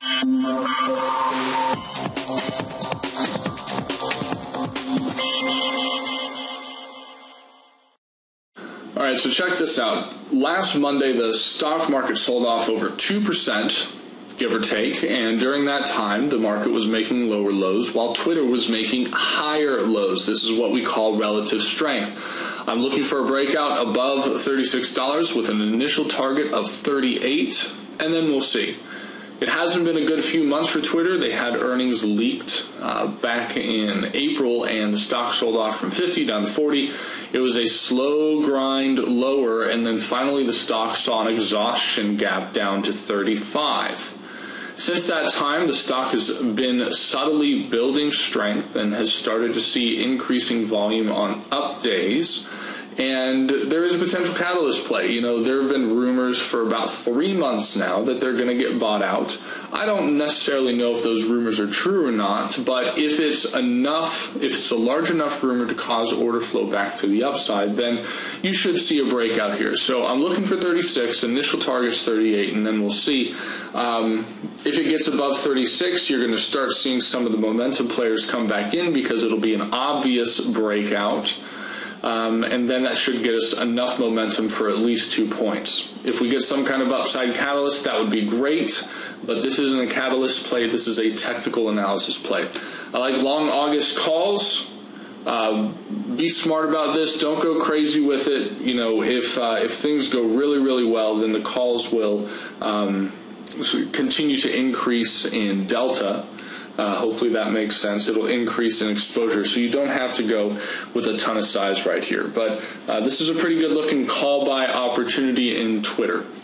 All right, so check this out. Last Monday, the stock market sold off over 2%, give or take, and during that time, the market was making lower lows while Twitter was making higher lows. This is what we call relative strength. I'm looking for a breakout above $36 with an initial target of $38, and then we'll see. It hasn't been a good few months for Twitter. They had earnings leaked back in April, and the stock sold off from 50 down to 40. It was a slow grind lower, and then finally the stock saw an exhaustion gap down to 35. Since that time, the stock has been subtly building strength and has started to see increasing volume on up days. And there is a potential catalyst play. You know, there have been rumors for about 3 months now that they're going to get bought out. I don't necessarily know if those rumors are true or not, but if it's a large enough rumor to cause order flow back to the upside, then you should see a breakout here. So I'm looking for 36, initial target's 38, and then we'll see. If it gets above 36, you're going to start seeing some of the momentum players come back in because it'll be an obvious breakout. And then that should get us enough momentum for at least 2 points. If we get some kind of upside catalyst, that would be great, but this isn't a catalyst play, this is a technical analysis play. I like long August calls. Be smart about this. Don't go crazy with it. You know, if things go really, really well, then the calls will continue to increase in delta. Hopefully that makes sense. It'll increase in exposure, so you don't have to go with a ton of size right here. But this is a pretty good looking call buy opportunity in Twitter.